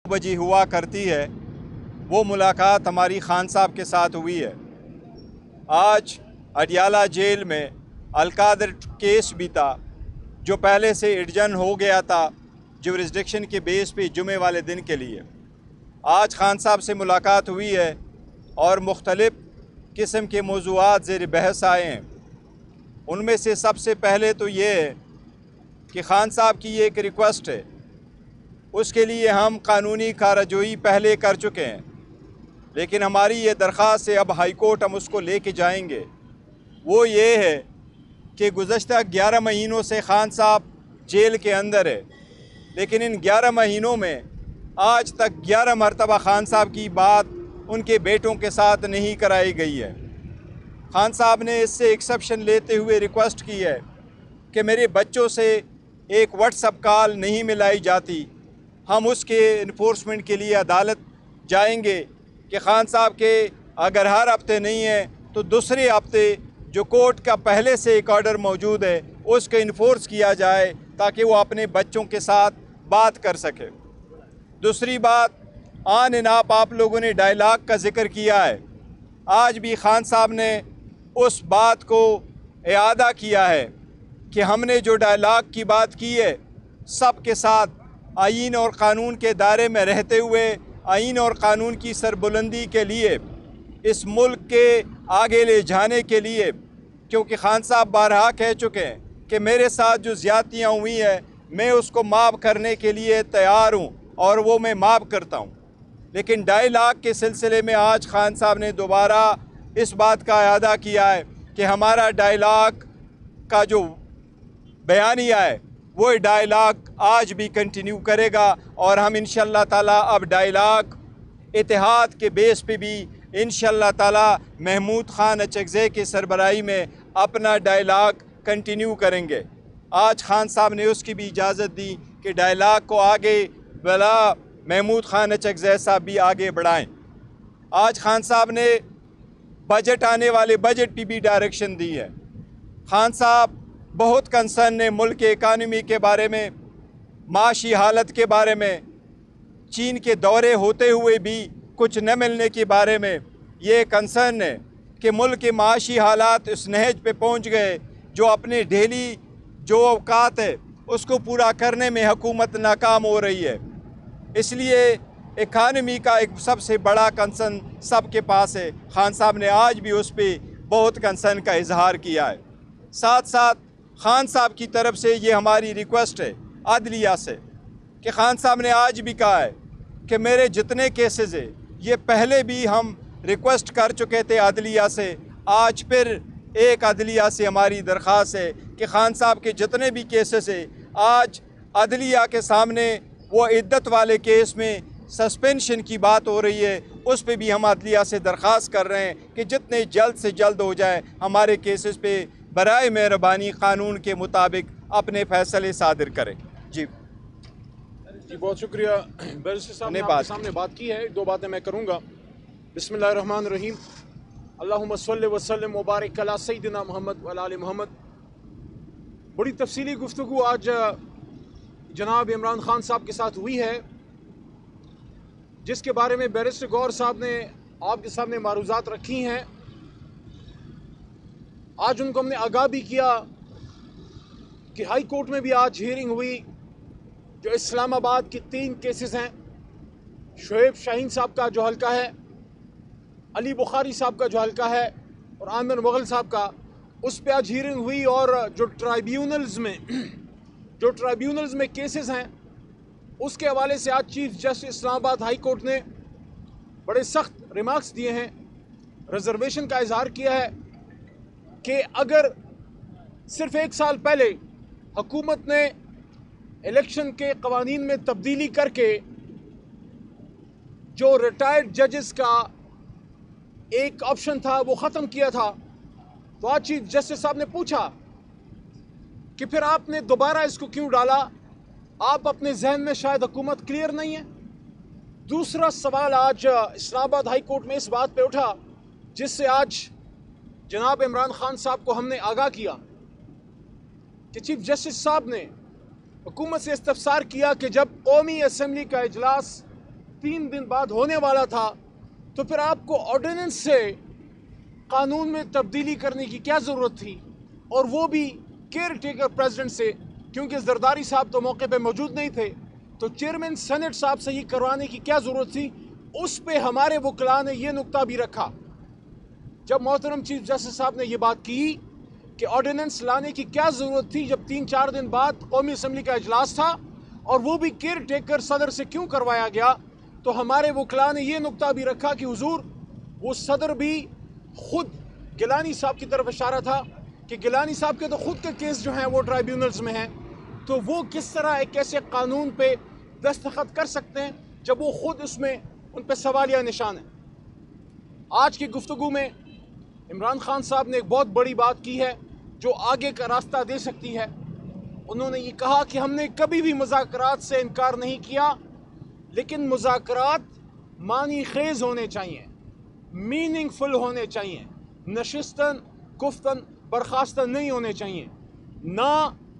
بجے ہوا کرتی ہے وہ ملاقات ہماری خان صاحب کے ساتھ ہوئی ہے۔ آج اڈیالہ جیل میں القادر کیس بھی تھا جو پہلے سے ایڈجن ہو گیا تھا جورسڈکشن کے بیس پہ جمعے والے دن کے لیے۔ آج خان صاحب سے ملاقات ہوئی ہے اور مختلف قسم کے موضوعات زیر بحث آئے ہیں۔ ان میں سے سب سے پہلے تو یہ ہے کہ خان صاحب کی یہ ایک ریکویسٹ ہے، اس کے لیے ہم قانونی کارروائی پہلے کر چکے ہیں، لیکن ہماری یہ درخواست ہے، اب ہائی کورٹ ہم اس کو لے کے جائیں گے۔ وہ یہ ہے کہ گزشتہ 11 مہینوں سے خان صاحب جیل کے اندر ہے، لیکن ان 11 مہینوں میں آج تک 11 مرتبہ خان صاحب کی بات ان کے بیٹوں کے ساتھ نہیں کرائی گئی ہے۔ خان صاحب نے اس سے ایکسیپشن لیتے ہوئے ریکویسٹ کی ہے کہ میرے بچوں سے ایک واٹس اپ کال نہیں ملائی جاتی، ہم اس کے انفورسمنٹ کے لیے عدالت جائیں گے کہ خان صاحب کے اگر ہر ہفتے نہیں ہے تو دوسرے ہفتے جو کورٹ کا پہلے سے ایک آرڈر موجود ہے اس کو انفورس کیا جائے تاکہ وہ اپنے بچوں کے ساتھ بات کر سکے۔ دوسری بات، آن اینڈ آپ لوگوں نے ڈائلاگ کا ذکر کیا ہے، آج بھی خان صاحب نے اس بات کو اعادہ کیا ہے کہ ہم نے جو ڈائلاگ کی بات کی ہے سب کے ساتھ آئین اور قانون کے دائرے میں رہتے ہوئے آئین اور قانون کی سربلندی کے لیے، اس ملک کے آگے لے جانے کے لیے، کیونکہ خان صاحب بارہا کہہ چکے ہیں کہ میرے ساتھ جو زیادتیاں ہوئی ہیں میں اس کو معاف کرنے کے لیے تیار ہوں اور وہ میں معاف کرتا ہوں۔ لیکن ڈائلاگ کے سلسلے میں آج خان صاحب نے دوبارہ اس بات کا اعادہ کیا ہے کہ ہمارا ڈائلاگ کا جو بیانیہ ہے وہ ڈائلاگ آج بھی کنٹینیو کرے گا، اور ہم انشاءاللہ تعالیٰ اب ڈائلاگ اتحاد کے بیس پہ بھی انشاءاللہ تعالیٰ محمود خان اچکزے کی سربراہی میں اپنا ڈائلاگ کنٹینیو کریں گے۔ آج خان صاحب نے اس کی بھی اجازت دی کہ ڈائلاگ کو آگے بلا محمود خان اچکزے صاحب بھی آگے بڑھائیں۔ آج خان صاحب نے بجٹ آنے والے بجٹ پہ بھی ڈائریکشن دی ہے۔ خان صاحب بہت کنسرن ہے ملک کے اکانومی کے بارے میں، معاشی حالت کے بارے میں، چین کے دورے ہوتے ہوئے بھی کچھ نہ ملنے کے بارے میں یہ کنسرن ہے کہ ملک کے معاشی حالات اس نہج پہ پہنچ گئے جو اپنے ڈیلی جو اوقات ہے اس کو پورا کرنے میں حکومت ناکام ہو رہی ہے۔ اس لیے اکانومی کا ایک سب سے بڑا کنسرن سب کے پاس ہے۔ خان صاحب نے آج بھی اس پہ بہت کنسرن کا اظہار کیا ہے۔ ساتھ ساتھ خان صاحب کی طرف سے یہ ہماری ریکویسٹ ہے عدلیہ سے کہ خان صاحب نے آج بھی کہا ہے کہ میرے جتنے کیسز ہیں یہ پہلے بھی ہم ریکویسٹ کر چکے تھے عدلیہ سے، آج پھر ایک عدلیہ سے ہماری درخواست ہے کہ خان صاحب کے جتنے بھی کیسز ہیں آج عدلیہ کے سامنے وہ عدت والے کیس میں سسپینشن کی بات ہو رہی ہے، اس پہ بھی ہم عدلیہ سے درخواست کر رہے ہیں کہ جتنے جلد سے جلد ہو جائے ہمارے کیسز پہ برائے مہربانی قانون کے مطابق اپنے فیصلے صادر کریں۔ جی بہت شکریہ بیرسٹر صاحب نے آپ کے سامنے بات کی ہے۔ دو باتیں میں کروں گا۔ بسم اللہ الرحمن الرحیم، اللہم صلی وسلم وبارک علی سیدنا محمد وعلی آل محمد۔ بڑی تفصیلی گفتگو آج جناب عمران خان صاحب کے ساتھ ہوئی ہے، جس کے بارے میں بیرسٹر گوہر صاحب نے آپ کے سامنے معروضات رکھی ہیں۔ آج ان کو ہم نے آگاہ بھی کیا کہ ہائی کورٹ میں بھی آج ہیئرنگ ہوئی، جو اسلام آباد کے 3 کیسز ہیں، شعیب شاہین صاحب کا جو حلقہ ہے، علی بخاری صاحب کا جو حلقہ ہے، اور عامر مغل صاحب کا، اس پہ آج ہیئرنگ ہوئی، اور جو ٹرائیبیونلز میں کیسز ہیں اس کے حوالے سے آج چیف جسٹس اسلام آباد ہائی کورٹ نے بڑے سخت ریمارکس دیے ہیں، ریزرویشن کا اظہار کیا ہے کہ اگر صرف 1 سال پہلے حکومت نے الیکشن کے قوانین میں تبدیلی کر کے جو ریٹائرڈ ججز کا ایک آپشن تھا وہ ختم کیا تھا، تو آج چیف جسٹس صاحب نے پوچھا کہ پھر آپ نے دوبارہ اس کو کیوں ڈالا؟ آپ اپنے ذہن میں شاید حکومت کلیئر نہیں ہے۔ دوسرا سوال آج اسلام آباد ہائی کورٹ میں اس بات پہ اٹھا، جس سے آج جناب عمران خان صاحب کو ہم نے آگاہ کیا کہ چیف جسٹس صاحب نے حکومت سے استفسار کیا کہ جب قومی اسمبلی کا اجلاس 3 دن بعد ہونے والا تھا، تو پھر آپ کو آرڈیننس سے قانون میں تبدیلی کرنے کی کیا ضرورت تھی؟ اور وہ بھی کیئر ٹیکر پریزیڈنٹ سے، کیونکہ زرداری صاحب تو موقع پہ موجود نہیں تھے، تو چیئرمین سینٹ صاحب سے یہ کروانے کی کیا ضرورت تھی؟ اس پہ ہمارے وکلاء نے یہ نقطہ بھی رکھا جب محترم چیف جسٹس صاحب نے یہ بات کی کہ آرڈیننس لانے کی کیا ضرورت تھی جب 3-4 دن بعد قومی اسمبلی کا اجلاس تھا، اور وہ بھی کیئر ٹیکر صدر سے کیوں کروایا گیا؟ تو ہمارے وکلاء نے یہ نقطہ بھی رکھا کہ حضور وہ صدر بھی خود گیلانی صاحب کی طرف اشارہ تھا کہ گیلانی صاحب کے تو خود کے کیس جو ہیں وہ ٹرائیبیونلز میں ہیں، تو وہ کس طرح ایک ایسے قانون پہ دستخط کر سکتے ہیں جب وہ خود اس میں ان پہ سوالیہ نشان ہے۔ آج کی گفتگو میں عمران خان صاحب نے ایک بہت بڑی بات کی ہے جو آگے کا راستہ دے سکتی ہے۔ انہوں نے یہ کہا کہ ہم نے کبھی بھی مذاکرات سے انکار نہیں کیا، لیکن مذاکرات معنی خیز ہونے چاہیے، میننگ فل ہونے چاہیے، نشستن گفتن برخاستن نہیں ہونے چاہیے۔ نہ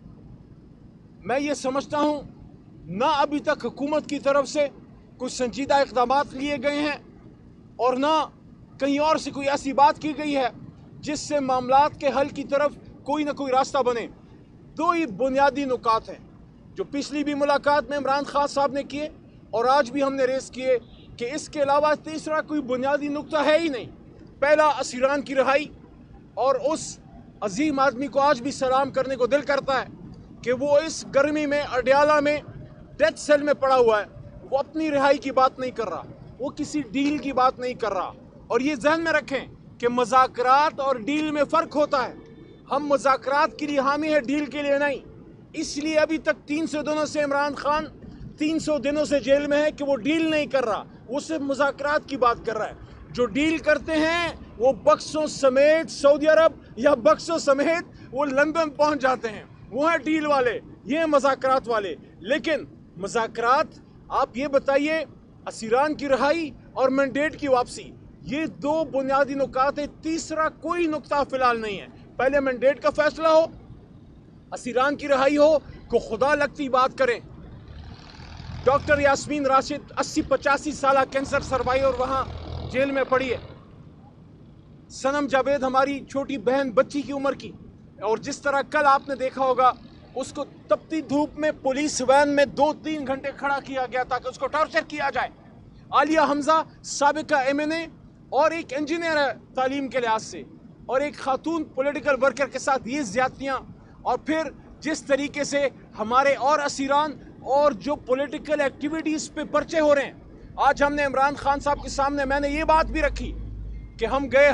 میں یہ سمجھتا ہوں نہ ابھی تک حکومت کی طرف سے کوئی سنجیدہ اقدامات لیے گئے ہیں، اور نہ کہیں اور سے کوئی ایسی بات کی گئی ہے جس سے معاملات کے حل کی طرف کوئی نہ کوئی راستہ بنے۔ 2 ہی بنیادی نکات ہیں جو پچھلی بھی ملاقات میں عمران خان صاحب نے کیے اور آج بھی ہم نے ریز کیے، کہ اس کے علاوہ تیسرا کوئی بنیادی نقطہ ہے ہی نہیں۔ پہلا اسیران کی رہائی، اور اس عظیم آدمی کو آج بھی سلام کرنے کو دل کرتا ہے کہ وہ اس گرمی میں اڈیالہ میں ڈیتھ سیل میں پڑا ہوا ہے، وہ اپنی رہائی کی بات نہیں کر رہا، وہ کسی ڈیل کی بات نہیں کر رہا۔ اور یہ ذہن میں رکھیں کہ مذاکرات اور ڈیل میں فرق ہوتا ہے۔ ہم مذاکرات کے لیے حامی ہیں، ڈیل کے لیے نہیں۔ اس لیے ابھی تک 300 دنوں سے عمران خان 300 دنوں سے جیل میں ہے کہ وہ ڈیل نہیں کر رہا، وہ صرف مذاکرات کی بات کر رہا ہے۔ جو ڈیل کرتے ہیں وہ بکسوں سمیت سعودی عرب یا بکسوں سمیت وہ لندن پہنچ جاتے ہیں، وہ ہیں ڈیل والے، یہ ہیں مذاکرات والے۔ لیکن مذاکرات، آپ یہ بتائیے، اسیران کی رہائی اور مینڈیٹ کی واپسی، یہ 2 بنیادی نکات ہیں، تیسرا کوئی نقطہ فی الحال نہیں ہے۔ پہلے مینڈیٹ کا فیصلہ ہو، اسیران کی رہائی ہو، کو خدا لگتی بات کریں۔ ڈاکٹر یاسمین راشد 80-85 سالہ کینسر سروائیور وہاں جیل میں پڑی ہے۔ سنم جاوید ہماری چھوٹی بہن بچی کی عمر کی، اور جس طرح کل آپ نے دیکھا ہوگا اس کو تپتی دھوپ میں پولیس وین میں 2-3 گھنٹے کھڑا کیا گیا تاکہ اس کو ٹارچر کیا جائے۔ عالیہ حمزہ سابقہ MNA اور ایک انجینئر ہے تعلیم کے لحاظ سے، اور ایک خاتون پولیٹیکل ورکر کے ساتھ یہ زیادتیاں، اور پھر جس طریقے سے ہمارے اور اسیران اور جو پولیٹیکل ایکٹیویٹیز پہ پرچے ہو رہے ہیں۔ آج ہم نے عمران خان صاحب کے سامنے میں نے یہ بات بھی رکھی کہ ہم گئے،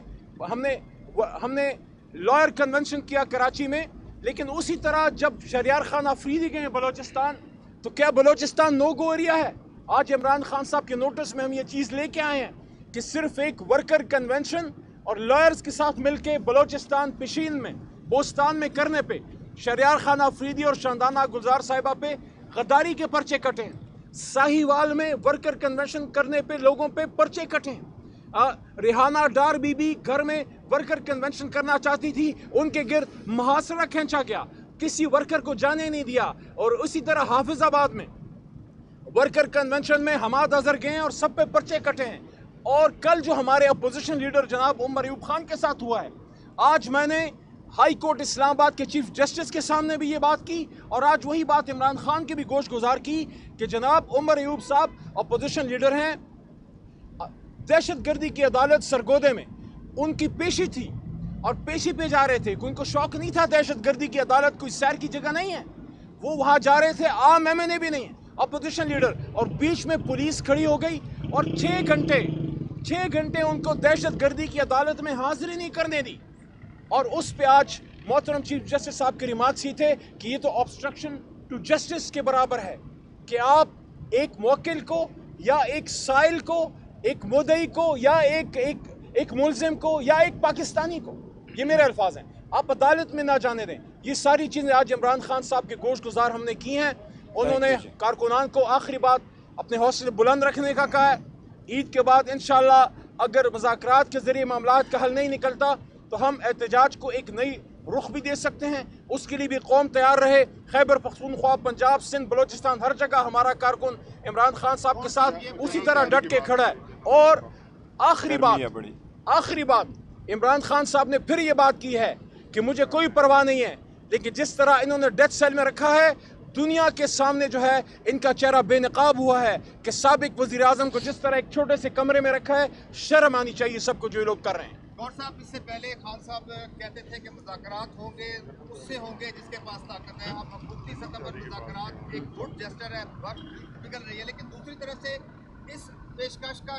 ہم نے لائر کنونشن کیا کراچی میں، لیکن اسی طرح جب شہریار خان آفریدی گئے بلوچستان تو کیا بلوچستان نو گو ایریا ہے؟ آج عمران خان صاحب کے نوٹس میں ہم یہ چیز لے کے آئے ہیں کہ صرف ایک ورکر کنونشن اور لائرز کے ساتھ مل کے بلوچستان پشین میں بوستان میں کرنے پہ شہریار خان آفریدی اور شاندانہ گلزار صاحبہ پہ غداری کے پرچے کٹے ہیں۔ ساہیوال میں ورکر کنونشن کرنے پہ لوگوں پہ پرچے کٹے ہیں۔ ریحانہ ڈار بی بی گھر میں ورکر کنونشن کرنا چاہتی تھی، ان کے گرد محاصرہ کھینچا گیا، کسی ورکر کو جانے نہیں دیا۔ اور اسی طرح حافظ آباد میں ورکر کنونشن میں حماد اظہر گئے ہیں اور سب پہ پرچے کٹے ہیں۔ اور کل جو ہمارے اپوزیشن لیڈر جناب عمر ایوب خان کے ساتھ ہوا ہے، آج میں نے ہائی کورٹ اسلام آباد کے چیف جسٹس کے سامنے بھی یہ بات کی، اور آج وہی بات عمران خان کے بھی گوش گزار کی کہ جناب عمر ایوب صاحب اپوزیشن لیڈر ہیں، دہشت گردی کی عدالت سرگودے میں ان کی پیشی تھی اور پیشی پہ جا رہے تھے، کوئی ان کو شوق نہیں تھا، دہشت گردی کی عدالت کوئی سیر کی جگہ نہیں ہے، وہ وہاں جا رہے تھے، عام MNA بھی نہیں ہے، اپوزیشن لیڈر، اور بیچ میں پولیس کھڑی ہو گئی اور 6 گھنٹے ان کو دہشت گردی کی عدالت میں حاضری نہیں کرنے دی۔ اور اس پہ آج محترم چیف جسٹس صاحب کے ریمارکس ہی تھے کہ یہ تو obstruction ٹو جسٹس کے برابر ہے کہ آپ ایک موکل کو یا ایک سائل کو، ایک مدعی کو یا ایک ملزم کو یا ایک پاکستانی کو، یہ میرے الفاظ ہیں، آپ عدالت میں نہ جانے دیں۔ یہ ساری چیزیں آج عمران خان صاحب کے گوش گزار ہم نے کی ہیں۔ انہوں نے کارکنان کو آخری بات اپنے حوصلے بلند رکھنے کا کہا ہے۔ عید کے بعد انشاءاللہ اگر مذاکرات کے ذریعے معاملات کا حل نہیں نکلتا تو ہم احتجاج کو ایک نئی رخ بھی دے سکتے ہیں، اس کے لیے بھی قوم تیار رہے. خیبر پختونخوا، پنجاب، سندھ، بلوچستان، ہر جگہ ہمارا کارکن عمران خان صاحب کے ساتھ اسی طرح ڈٹ کے کھڑا ہے. اور آخری بات عمران خان صاحب نے پھر یہ بات کی ہے کہ مجھے کوئی پرواہ نہیں ہے، لیکن جس طرح انہوں نے ڈیتھ سیل میں رکھا ہے، دنیا کے سامنے جو ہے ان کا چہرہ بے نقاب ہوا ہے کہ سابق وزیر اعظم کو جس طرح ایک چھوٹے سے کمرے میں رکھا ہے، شرم آنی چاہیے سب کو جو یہ لوگ کر رہے ہیں. گوہر صاحب، اس سے پہلے خان صاحب کہتے تھے کہ مذاکرات ہوں گے اس سے ہوں گے جس کے پاس طاقت ہے. اب حکومتی سطح پر مذاکرات ایک گڈ جسٹر ہے، وقت نکل رہی ہے، لیکن دوسری طرف سے اس پیشکش کا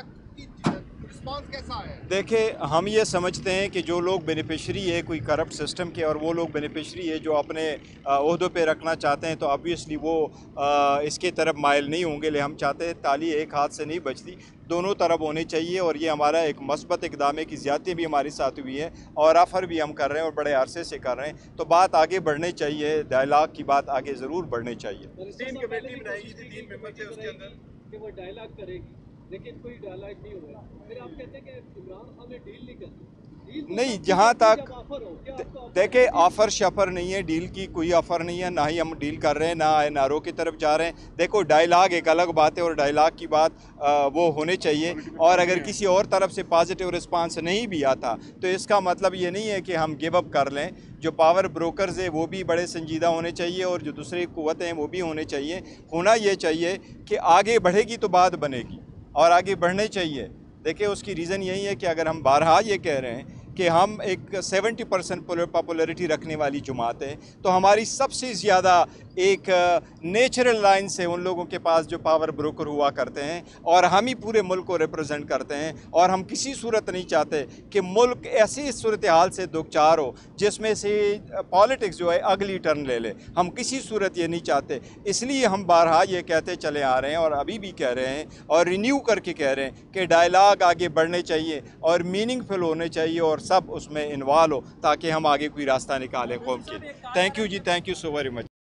رسپانس کیسا ہے؟ دیکھیں، ہم یہ سمجھتے ہیں کہ جو لوگ بینیفیشری ہے کوئی کرپٹ سسٹم کے، اور وہ لوگ بینیفیشری ہے جو اپنے عہدوں پہ رکھنا چاہتے ہیں، تو آبویسلی وہ اس کے طرف مائل نہیں ہوں گے. لے ہم چاہتے ہیں تالی ایک ہاتھ سے نہیں بجتی، دونوں طرف ہونے چاہیے. اور یہ ہمارا ایک مثبت اقدام ہے کہ زیادتی بھی ہمارے ساتھ ہوئی ہے اور آفر بھی ہم کر رہے ہیں اور بڑے عرصے سے کر رہے ہیں. تو بات آگے بڑھنے چاہیے، ڈائلاگ کی بات آگے ضرور بڑھنے چاہیے. تین کمیٹی بنائے گی تھی، 3 ممبر تھے اس کے اندر کہ وہ ڈائلاگ کرے گی، لیکن کوئی ڈائلاگ نہیں ہوا. پھر آپ کہتے ہیں کہ عمران خان نے ڈیل نہیں کرنی. نہیں، جہاں تک دیکھیں آفر شفر نہیں ہے، ڈیل کی کوئی آفر نہیں ہے، نہ ہی ہم ڈیل کر رہے ہیں، نہ این آر او کی طرف جا رہے ہیں. دیکھو ڈائلاگ ایک الگ بات ہے اور ڈائلاگ کی بات وہ ہونے چاہیے. اور اگر کسی اور طرف سے پازیٹیو رسپانس نہیں بھی آتا تو اس کا مطلب یہ نہیں ہے کہ ہم گیو اپ کر لیں. جو پاور بروکرز ہیں وہ بھی بڑے سنجیدہ ہونے چاہیے اور جو دوسری قوتیں ہیں وہ بھی ہونے چاہیے. ہونا یہ چاہیے کہ آگے بڑھے گی تو بات بنے گی اور آگے بڑھنے چاہیے. دیکھیں اس کی ریزن یہی ہے کہ اگر ہم بارہا یہ کہہ رہے ہیں کہ ہم ایک 70% پاپولیرٹی رکھنے والی جماعت ہے، تو ہماری سب سے زیادہ ایک نیچرل لائن سے ان لوگوں کے پاس جو پاور بروکر ہوا کرتے ہیں، اور ہم ہی پورے ملک کو ریپرزینٹ کرتے ہیں. اور ہم کسی صورت نہیں چاہتے کہ ملک ایسی صورتحال سے دوچار ہو جس میں سے پالیٹکس جو ہے اگلی ٹرن لے لے. ہم کسی صورت یہ نہیں چاہتے. اس لیے ہم بارہا یہ کہتے چلے آ رہے ہیں اور ابھی بھی کہہ رہے ہیں اور رینیو کر کے کہہ رہے ہیں کہ ڈائلاگ آگے بڑھنے چاہیے اور میننگ فل ہونے چاہیے اور سب اس میں انوالو ہو تاکہ ہم آگے کوئی راستہ نکالیں قوم کے. تھینک یو جی، thank you so very much.